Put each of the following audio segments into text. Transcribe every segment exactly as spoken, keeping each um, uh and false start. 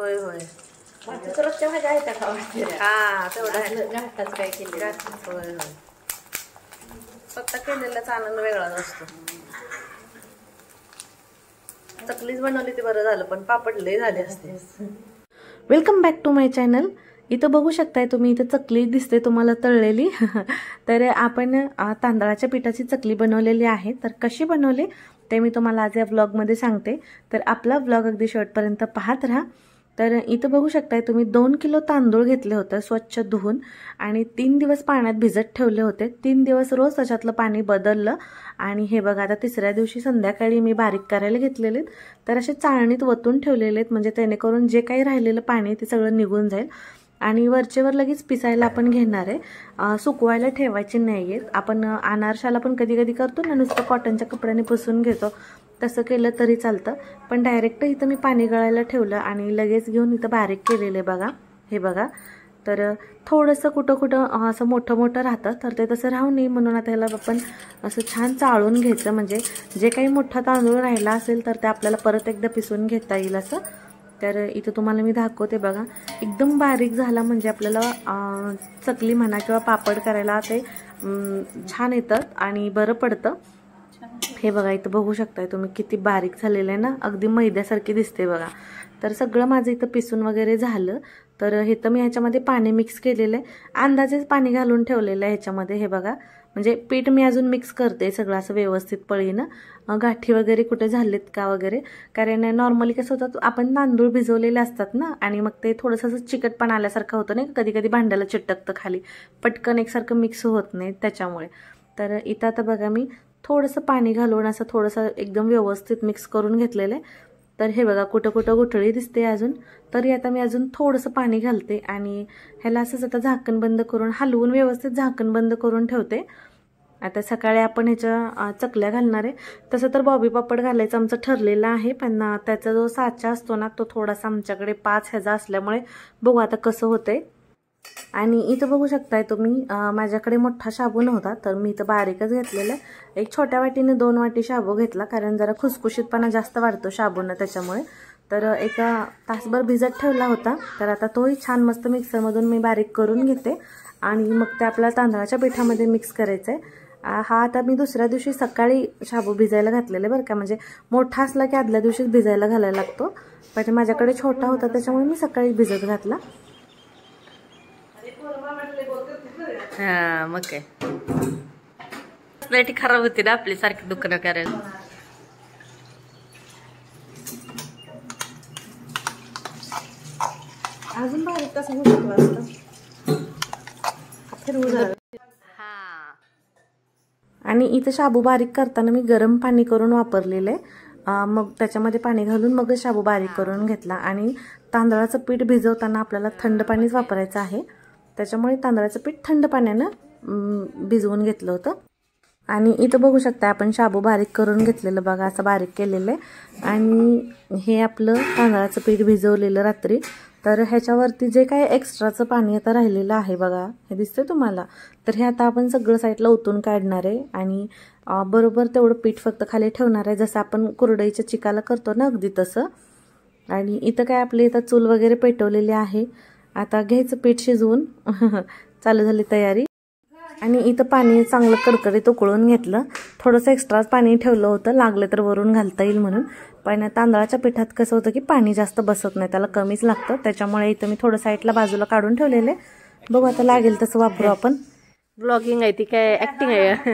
होय होय बाकी रोजच्या भाज्या आहेत त्या खावायच्या. हा तेवढं घाटाच काय केलं. होय होय स्वतः केलेलाच आनंद वेगळाच असतो. चकलीच बनवली ती बरं झालं, पण पापड लय झाले असते. Welcome back to my channel. इथं बघू शकताय तुम्ही, इथं चकली दिसते तुम्हाला तळलेली. तर आपण तांदळाच्या पिठाची चकली बनवलेली आहे. तर कशी बनवली ते मी तुम्हाला आज या व्लॉगमध्ये सांगते. तर आपला व्लॉग अगदी शेवटपर्यंत पाहत राहा. तर इथं बघू शकताय तुम्ही दोन किलो तांदूळ घेतले होते स्वच्छ धुवून आणि तीन दिवस पाण्यात भिजत ठेवले होते. तीन दिवस रोज त्याच्यातलं पाणी बदललं आणि हे बघा आता तिसऱ्या दिवशी संध्याकाळी मी बारीक करायला घेतलेले. तर असे चाळणीत वतून ठेवलेले आहेत, म्हणजे जेणेकरून जे काही राहिलेलं पाणी ते सगळं निघून जाईल. आणि वरचेवर लगेच पिसायला आपण घेणार आहे, सुकवायला ठेवायचे नाही आहेत. आपण अनारशाला पण कधी कधी करतो ना, नुसतं कॉटनच्या कपड्याने पुसून घेतो, तसं केलं तरी चालतं. पण डायरेक्ट इथं मी पाणी गळायला ठेवलं आणि लगेच घेऊन इथं बारीक केलेलं आहे बघा. हे बघा, तर थोडंसं कुठं कुठं असं मोठं मोठं राहतं, तर ते तसं राहू नये म्हणून आता ह्याला आपण असं छान चाळून घ्यायचं, म्हणजे जे काही मोठा तांदूळ राहिला असेल तर ते आपल्याला परत एकदा पिसून घेता येईल असं. तर इथं तुम्हाला मी दाखवते बघा, एकदम बारीक झाला म्हणजे आपल्याला चकली म्हणा किंवा पापड करायला ते छान येतं आणि बरं पडतं. हे बघा, इथं बघू शकताय तुम्ही किती बारीक झालेलं आहे ना, अगदी मैद्यासारखी दिसते बघा. तर सगळं माझं इथं पिसून वगैरे झालं. तर हे तर मी ह्याच्यामध्ये पाणी मिक्स केलेलं आहे, अंदाजेच पाणी घालून ठेवलेलं आहे ह्याच्यामध्ये. हे बघा, म्हणजे पीठ मी अजून मिक्स करते सगळं असं व्यवस्थित पळीनं, गाठी वगैरे कुठे झालेत का वगैरे. कारण नॉर्मली कसं होतं, आपण तांदूळ भिजवलेले असतात ना आणि मग ते थोडंसं असं चिकटपणा आल्यासारखं होतं नाही, कधी कधी भांड्याला चिटकतं खाली, पटकन एकसारखं मिक्स होत नाही त्याच्यामुळे. तर इथं आता बघा मी थोडंसं पाणी घालून असं थोडंसं एकदम व्यवस्थित मिक्स करून घेतलेलं आहे. तर हे बघा, कुठं कुठं गुठळी दिसते अजून, तरी आता मी अजून थोडंसं पाणी घालते आणि ह्याला असंच आता झाकण बंद करून हलवून व्यवस्थित झाकण बंद करून ठेवते. आता सकाळी आपण ह्याच्या चकल्या घालणार आहे. तसं तर बॉबी पापड घालायचं आमचं ठरलेलं आहे, पण त्याचा जो साचा असतो ना तो थोडासा आमच्याकडे पाच ह्याचा असल्यामुळे बघू आता कसं होतंय. आणि इथं बघू शकताय तुम्ही, माझ्याकडे मोठा शाबू नव्हता तर मी इथं बारीकच घेतलेला आहे. एक छोट्या वाटीने दोन वाटी शाबू घेतला, कारण जरा खुसखुशीतपणा जास्त वाढतो शाबूनं त्याच्यामुळे. तर एका तासभर भिजत ठेवला होता. तर आता तोही छान मस्त मिक्सरमधून मी बारीक करून घेते आणि मग ते आपल्या तांदळाच्या पिठामध्ये मिक्स करायचं आहे. हा आता मी दुसऱ्या दिवशी सकाळी शाबू भिजायला घातलेले बरं का, म्हणजे मोठा असला की आदल्या दिवशीच भिजायला घालायला लागतो, पण माझ्याकडे छोटा होता त्याच्यामुळे मी सकाळी भिजत घातला. हा मग काय प्लेटी खराब होती ना आपली सारखी दुकानं करायला. अजून बारीक कसं होतं असतं फिरवू झालं. आणि इथं शाबू बारीक करताना मी गरम पाणी करून वापरलेलं आहे, मग त्याच्यामध्ये पाणी घालून मग शाबू बारीक करून घेतला. आणि तांदळाचं पीठ भिजवताना आपल्याला थंड पाणीच वापरायचं आहे, त्याच्यामुळे तांदळाचं पीठ थंड पाण्यानं भिजवून घेतलं होतं. आणि इथं बघू शकता आपण शाबू बारीक करून घेतलेलं बघा, असं बारीक केलेलं आहे. आणि हे आपलं तांदळाचं पीठ भिजवलेलं रात्री. तर ह्याच्यावरती जे काय एक्स्ट्राचं पाणी आता राहिलेलं आहे बघा, हे दिसतंय तुम्हाला, तर हे आता आपण सगळं साईडला ओतून काढणार आहे आणि बरोबर तेवढं पीठ फक्त खाली ठेवणार आहे, जसं आपण कुरडईच्या चिकाला करतो ना अगदी तसं. आणि इथं काय आपली इथं चूल वगैरे पेटवलेली आहे. आता घ्यायचं पीठ शिजवून. चालू झाली तयारी. आणि इथं पाणी चांगलं कडकडीत उकळून घेतलं, थोडंसं एक्स्ट्राच पाणी ठेवलं होतं, लागलं तर वरून घालता येईल म्हणून. पण तांदळाच्या पिठात कसं होतं की पाणी जास्त बसत नाही, त्याला कमीच लागतं, त्याच्यामुळे इथं मी थोडं साईडला बाजूला काढून ठेवलेले. बघू आता लागेल तसं वापरू आपण. ब्लॉगिंग आहे ती काय ऍक्टिंग आहे.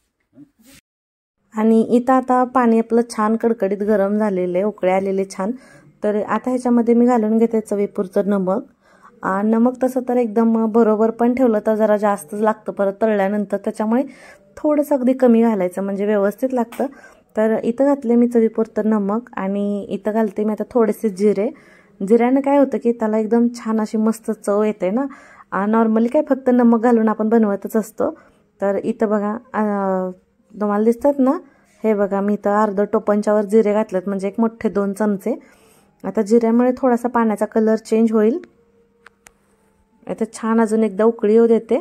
आणि इथं आता पाणी आपलं छान कडकडीत गरम झालेलं आहे, उकळे आलेले छान. तर आता ह्याच्यामध्ये मी घालून घेते चवीपुरतं नमक. नमक तसं तर एकदम बरोबर पण ठेवलं तर जरा जास्तच लागतं परत तळल्यानंतर, त्याच्यामुळे थोडंसं अगदी कमी घालायचं म्हणजे व्यवस्थित लागतं. तर इथं घातले मी चवीपुरतं नमक आणि इथं घालते मी आता थोडेसे जिरे. जिऱ्यानं काय होतं की त्याला एकदम छान अशी मस्त चव येते ना, नॉर्मली काय फक्त नमक घालून आपण बनवतच असतो. तर इथं बघा तुम्हाला दिसतात ना, हे बघा मी इथं अर्ध टोपणच्यावर जिरे घातलेत, म्हणजे एक मोठे दोन चमचे. आता जिऱ्यामुळे थोडासा पाण्याचा कलर चेंज होईल. आता छान अजून एकदा उकळी येऊ देते.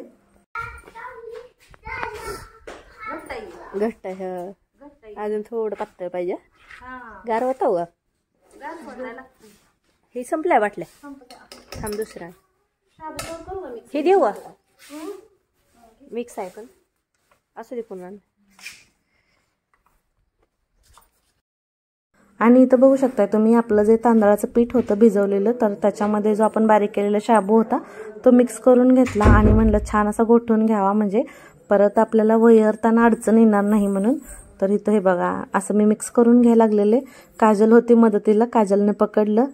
घट्ट आहे, अजून थोडं पातळ पाहिजे. गार होतं का? हे संपलाय वाटलं. थांब दुसरा हे देऊ मिक्स आहे पण असू दे पुन्हा. आणि इथं बघू शकताय तुम्ही आपलं जे तांदळाचं पीठ होतं भिजवलेलं, तर त्याच्यामध्ये जो आपण बारीक केलेला शाबू होता तो मिक्स करून घेतला आणि म्हणलं छान असा घोटून घ्यावा, म्हणजे परत आपल्याला वैरताना अडचण येणार नाही म्हणून. तर इथं हे बघा असं मी मिक्स करून घ्यायला लागलेले. काजल होती मदतीला, काजलने पकडलं.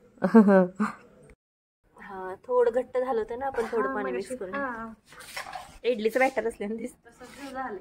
हा थोडं घट्ट झालं होतं ना, आपण थोडं पाणी मिक्स करून. इडलीचं बॅटर असल्याने दिसत झालं.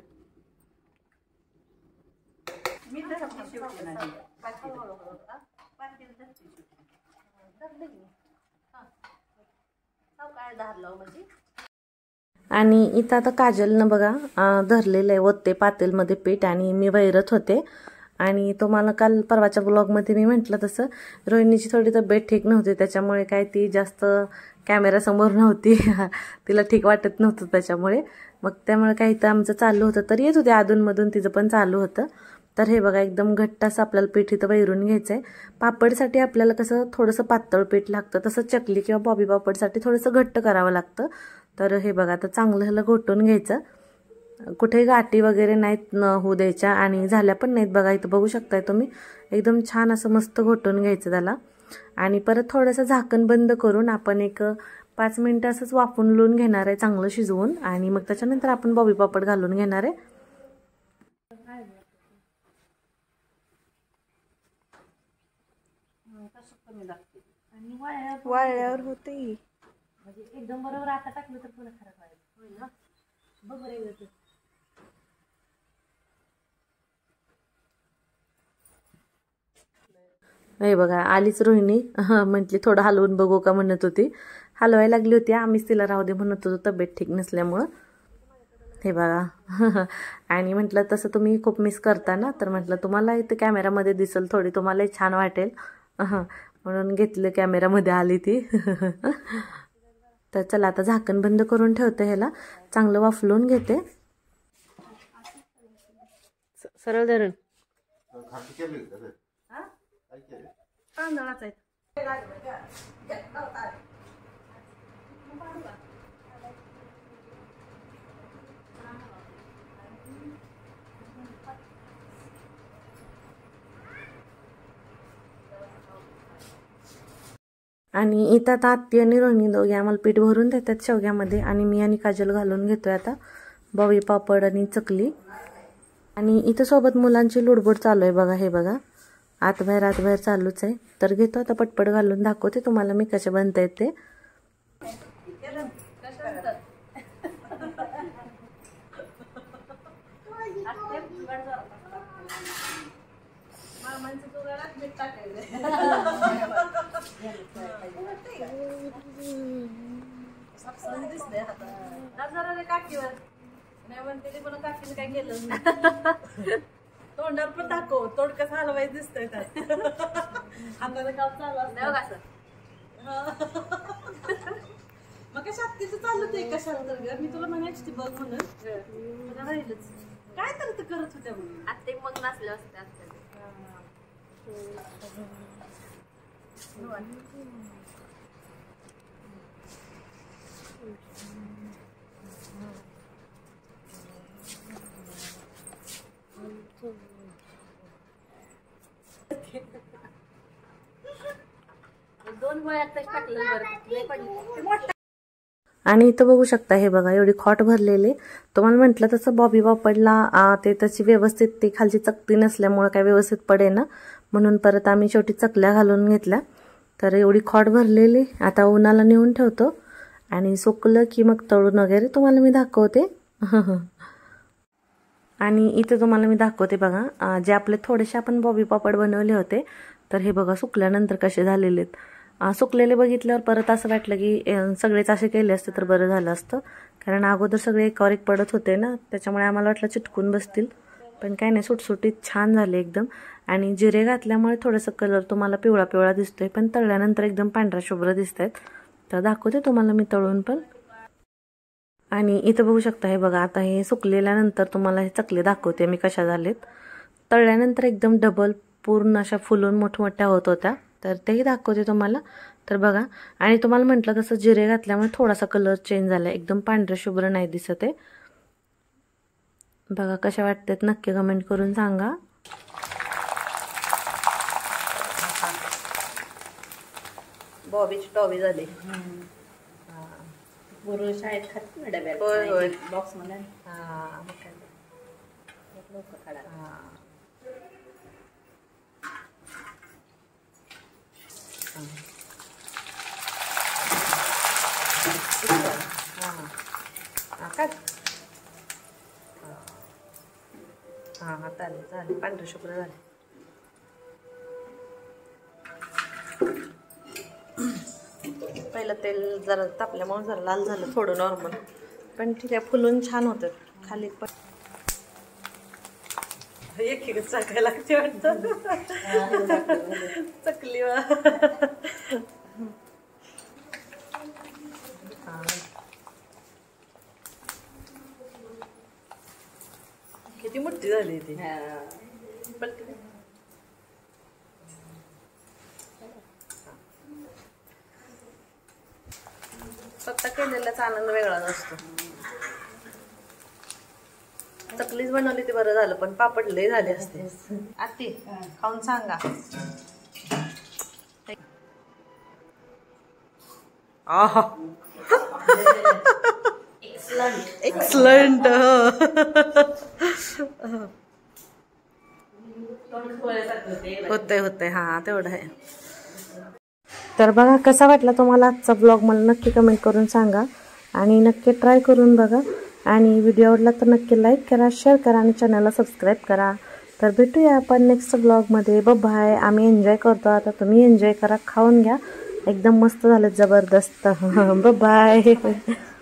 आणि इथं आता काजलनं बघा धरलेलं आहे ओत्ते पातेलमध्ये पीठ आणि मी वैरत होते. आणि तुम्हाला काल परवाच्या ब्लॉगमध्ये मी म्हटलं तसं रोहिणीची थोडी तब्येत ठीक नव्हती, त्याच्यामुळे काय ती जास्त कॅमेरासमोर नव्हती. तिला ठीक वाटत नव्हतं त्याच्यामुळे. मग त्यामुळे काही तर आमचं चालू होतं, तर येत होते अधूनमधून तिचं पण चालू होतं. तर हे बघा एकदम घट्ट असं आपल्याला पीठ इथं वैरून घ्यायचं आहे. पापडसाठी आपल्याला कसं थोडंसं पातळ पीठ लागतं, तसं चकली किंवा बॉबी पापडसाठी थोडंसं घट्ट करावं लागतं. तर हे बघा आता चांगलं ह्याला घोटून घ्यायचं. कुठेही गाठी वगैरे नाहीत न होऊ द्यायच्या आणि झाल्या पण नाहीत बघा. इथं बघू शकताय तुम्ही एकदम छान असं मस्त घोटून घ्यायचं त्याला. आणि परत थोडंसं झाकण बंद करून आपण एक पाच मिनटं असंच वाफून लून घेणार आहे चांगलं शिजवून. आणि मग त्याच्यानंतर आपण बॉबी पापड घालून घेणार आहे. वाळल्यावर होते म्हणजे एकदम बरोबर आता टाकलं तर पुन्हा खराब व्हायला बघ बरं. हे बघा आलीच रोहिणी. म्हटली थोडं हलवून बघू का म्हणत होती. हलवायला लागली होती, आम्हीच तिला राहू दे म्हणत होतो तब्येत ठीक नसल्यामुळं. हे बघा आणि म्हटलं तसं तुम्ही खूप मिस करता ना, तर म्हटलं तुम्हाला इथे कॅमेरामध्ये दिसेल थोडी, तुम्हालाही छान वाटेल म्हणून घेतलं कॅमेरामध्ये आली ती. तर चला आता झाकण बंद करून ठेवते, ह्याला चांगलं वाफलून घेते. सरळ धरण तांदळाचं आहे. आणि इथं आता आत्ती आणि रोहिणी दोघे आम्हाला पीठ भरून देतात शेवग्यामध्ये आणि मी आणि काजल घालून घेतोय आता बॉबी पापड आणि चकली. आणि इथं सोबत मुलांची लुडबुड चालू आहे बघा. हे बघा आतबाहेर आतबाहेर चालूच आहे. तर घेतो आता पटपट घालून दाखवते तुम्हाला मी कसे बनता येते. काय केलं तोंडावर पण दाखव, तोंड कसं हलवायचं दिसतंय त्यात. हाताचं काम चालू असतं मग कशा तिचं चाललं ते कशाला तर मी तुला म्हणायची ती बघ म्हणून राहिलच काय तर ते करत होत्या म्हणून. आत्ते मग नसले असते. दोन गोळ्यात टाकलं बरं. आणि इथं बघू शकता हे बघा एवढी खोट भरलेली. तुम्हाला म्हटलं तसं बॉबी पापडला ते त्याची व्यवस्थित ती खालची चकती नसल्यामुळे काय व्यवस्थित पडे ना, म्हणून परत आम्ही शेवटी चकल्या घालून घेतल्या. तर एवढी खोट भरलेली आता उन्हाला नेऊन ठेवतो आणि सुकलं की मग तळून वगैरे तुम्हाला मी दाखवते. आणि इथं तुम्हाला मी दाखवते बघा जे आपले थोडेसे आपण बॉबी पापड बनवले होते, तर हे बघा सुकल्यानंतर कसे झालेले आहेत. सुकलेले बघितल्यावर परत असं वाटलं की सगळेच असे केले असते तर बरं झालं असतं, कारण अगोदर सगळे एकावर एक पडत होते ना, त्याच्यामुळे आम्हाला वाटलं चिटकून बसतील. पण काय नाही, सुटसुटीत छान झाले एकदम. आणि जिरे घातल्यामुळे थोडंसं कलर तुम्हाला पिवळा पिवळा दिसतोय, पण तळल्यानंतर एकदम पांढरा शुभ्र दिसत आहेत. तर दाखवते तुम्हाला मी तळून पण. आणि इथं बघू शकता हे बघा आता हे सुकलेल्यानंतर तुम्हाला हे चकले दाखवते मी कशा झालेत. तळल्यानंतर एकदम डबल पूर्ण अशा फुलून मोठमोठ्या होत होत्या. तर तेही दाखवते तुम्हाला. तर बघा, आणि तुम्हाला म्हटलं तसं जिरे घातल्यामुळे थोडासा कलर चेंज झाला, एकदम पांढरं शुभ्र नाही दिसत आहे. बघा कशा वाटतात नक्की कमेंट करून सांगा. बॉबीची टॉबी झाली. पूर्ण शाळेत खात ना डब्यात. होय होय बॉक्स मध्ये. हां लवकर काढा. काय हां हां चालेल चालेल. पांढरे शुभ्र झाले. पहिलं तेल जरा तापल्यामुळे जरा लाल झालं थोडं नॉर्मल, पण ठीक आहे, फुलून छान होतं खाली. पण एक एक चाकायला लागते वाटतं चकली. किती मोठी झाली ती. स्वतः केलेल्याचा आनंद वेगळाच असतो. चकलीच बनवली ती बरं झालं, पण पापड लय झाले असते. आती खाऊन सांगा. आहा एक्सलंट एक्सलंट. होते होते हा तेवढं आहे. तर बघा कसा वाटला तुम्हाला आजचा ब्लॉग, मला नक्की कमेंट करून सांगा. आणि नक्की ट्राय करून बघा. आणि व्हिडिओ आवडला तर नक्की लाईक करा, शेअर करा आणि चॅनलला सबस्क्राईब करा. तर भेटूया आपण नेक्स्ट ब्लॉगमध्ये. बाय. आम्ही एन्जॉय करतो, आता तुम्ही एन्जॉय करा, खाऊन घ्या. एकदम मस्त झालं, जबरदस्त. बाय.